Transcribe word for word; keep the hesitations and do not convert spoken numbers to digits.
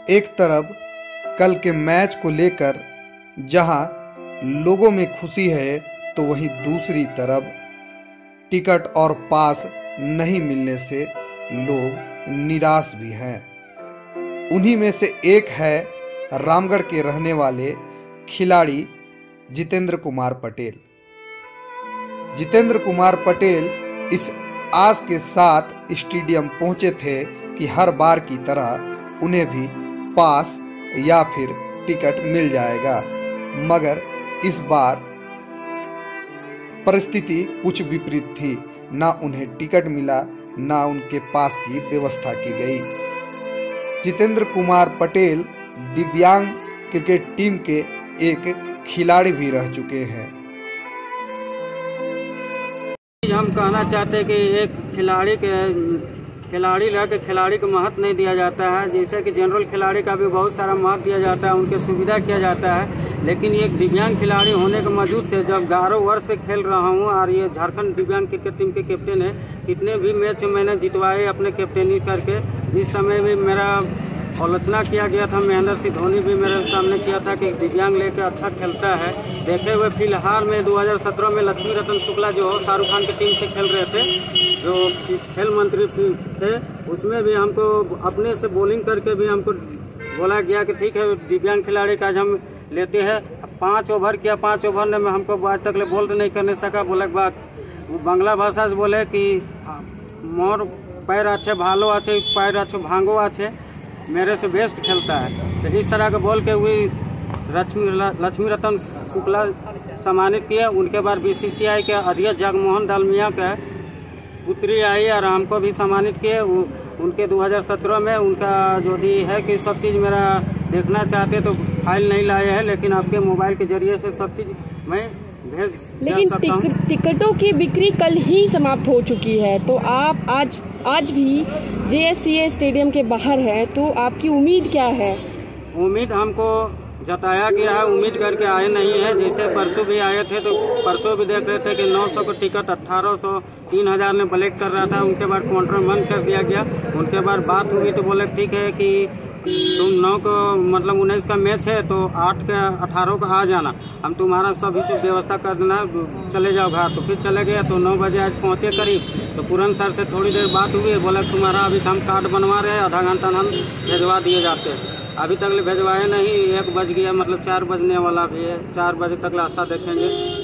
एक तरफ कल के मैच को लेकर जहां लोगों में खुशी है, तो वहीं दूसरी तरफ टिकट और पास नहीं मिलने से लोग निराश भी हैं। उन्हीं में से एक है रामगढ़ के रहने वाले खिलाड़ी जितेंद्र कुमार पटेल। जितेंद्र कुमार पटेल इस आस के साथ स्टेडियम पहुंचे थे कि हर बार की तरह उन्हें भी पास या फिर टिकट मिल जाएगा, मगर इस बार परिस्थिति कुछ विपरीत थी। ना उन्हें टिकट मिला, ना उनके पास की व्यवस्था की गई। जितेंद्र कुमार पटेल दिव्यांग क्रिकेट टीम के एक खिलाड़ी भी रह चुके हैं। हम कहना चाहते हैं कि एक खिलाड़ी के खिलाड़ी रह के खिलाड़ी को महत्व नहीं दिया जाता है। जैसे कि जनरल खिलाड़ी का भी बहुत सारा महत्व दिया जाता है, उनके सुविधा किया जाता है, लेकिन एक दिव्यांग खिलाड़ी होने के मौजूद से जब ग्यारह वर्ष से खेल रहा हूँ और ये झारखंड दिव्यांग क्रिकेट टीम के कैप्टन है, कितने भी मैच मैंने जितवाए अपने कैप्टनी करके। जिस समय भी मेरा आलोचना किया गया था, महेंद्र सिंह धोनी भी मेरे सामने किया था कि दिव्यांग लेकर अच्छा खेलता है। देखे हुए फिलहाल में दो हज़ार सत्रह में लक्ष्मी रतन शुक्ला जो शाहरुख खान की टीम से खेल रहे थे, जो खेल मंत्री थे, उसमें भी हमको अपने से बॉलिंग करके भी हमको बोला गया कि ठीक है दिव्यांग खिलाड़ी का आज हम लेते हैं। पाँच ओवर किया, पाँच ओवर में हमको आज तक ले बोल्ड नहीं करने सका। बोले के बाद बांग्ला भाषा से बोले कि मोर पैर अच्छे, भालो अच्छे, पैर अच्छे, भांगो अच्छे, मेरे से बेस्ट खेलता है। तो इस तरह के बोल के हुई लक्ष्मी लक्ष्मी रतन शुक्ला सम्मानित किए। उनके बाद बीसीसीआई के अध्यक्ष जगमोहन दालमिया के पुत्री आई और हमको भी सम्मानित किए। उनके दो हज़ार सत्रह में उनका जो भी है कि सब चीज़ मेरा देखना चाहते तो फाइल नहीं लाए हैं, लेकिन आपके मोबाइल के जरिए से सब चीज़ मैं भेज लेकिन सकता हूँ। टिक, टिकटों की बिक्री कल ही समाप्त हो चुकी है, तो आप आज आज भी जेएससीए स्टेडियम के बाहर है, तो आपकी उम्मीद क्या है? उम्मीद हमको जताया गया है, उम्मीद करके आए नहीं है। जैसे परसों भी आए थे तो परसों भी देख रहे थे कि नौ सौ का टिकट अट्ठारह सौ तीन हज़ार में ब्लैक कर रहा था। उनके बाद काउंटर बंद कर दिया गया। उनके बाद बात हुई तो बोले ठीक है कि तुम नौ को मतलब उन्नीस का मैच है तो आठ का अठारह को आ जाना, हम तुम्हारा सभी चीज़ व्यवस्था कर देना, चले जाओ घर। तो फिर चले गए तो नौ बजे आज पहुँचे करीब, तो पूरन सर से थोड़ी देर बात हुई, बोला तुम्हारा अभी हम कार्ड बनवा रहे हैं, आधा घंटा हम भिजवा दिए जाते हैं। अभी तक ले भिजवाए नहीं, एक बज गया, मतलब चार बजने वाला भी है, चार बजे तक आशा देखेंगे।